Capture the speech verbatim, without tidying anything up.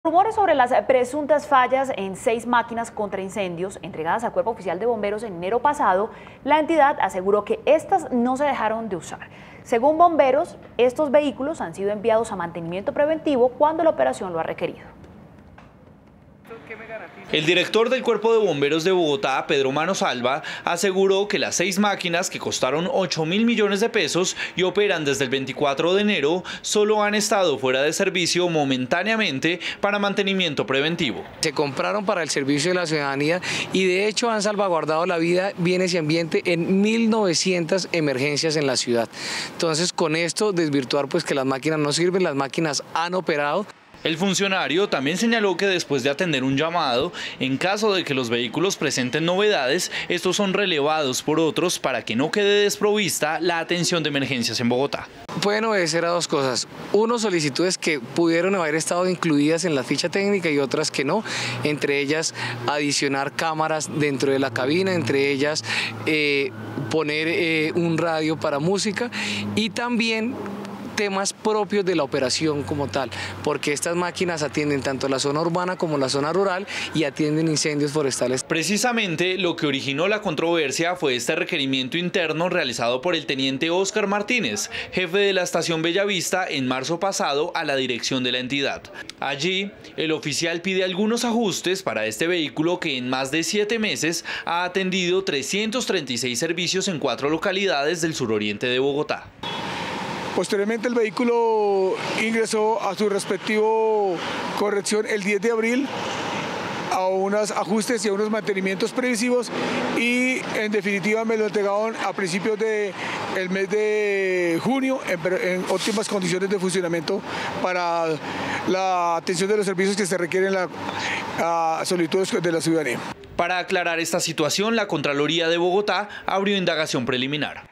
Rumores sobre las presuntas fallas en seis máquinas contra incendios entregadas al Cuerpo Oficial de Bomberos en enero pasado, la entidad aseguró que estas no se dejaron de usar. Según bomberos, estos vehículos han sido enviados a mantenimiento preventivo cuando la operación lo ha requerido. El director del Cuerpo de Bomberos de Bogotá, Pedro Manosalva, aseguró que las seis máquinas que costaron ocho mil millones de pesos y operan desde el veinticuatro de enero solo han estado fuera de servicio momentáneamente para mantenimiento preventivo. Se compraron para el servicio de la ciudadanía y de hecho han salvaguardado la vida, bienes y ambiente en mil novecientas emergencias en la ciudad. Entonces, con esto desvirtuar pues que las máquinas no sirven, las máquinas han operado. El funcionario también señaló que después de atender un llamado, en caso de que los vehículos presenten novedades, estos son relevados por otros para que no quede desprovista la atención de emergencias en Bogotá. Pueden obedecer a dos cosas. Uno, solicitudes que pudieron haber estado incluidas en la ficha técnica y otras que no. Entre ellas, adicionar cámaras dentro de la cabina, entre ellas eh, poner eh, un radio para música y también temas propios de la operación como tal, porque estas máquinas atienden tanto la zona urbana como la zona rural y atienden incendios forestales. Precisamente lo que originó la controversia fue este requerimiento interno realizado por el teniente Óscar Martínez, jefe de la estación Bellavista, en marzo pasado a la dirección de la entidad. Allí, el oficial pide algunos ajustes para este vehículo que en más de siete meses ha atendido trescientos treinta y seis servicios en cuatro localidades del suroriente de Bogotá. Posteriormente el vehículo ingresó a su respectivo corrección el diez de abril a unos ajustes y a unos mantenimientos previsivos y en definitiva me lo entregaron a principios del mes de junio en, en óptimas condiciones de funcionamiento para la atención de los servicios que se requieren en las solicitudes de la ciudadanía. Para aclarar esta situación, la Contraloría de Bogotá abrió indagación preliminar.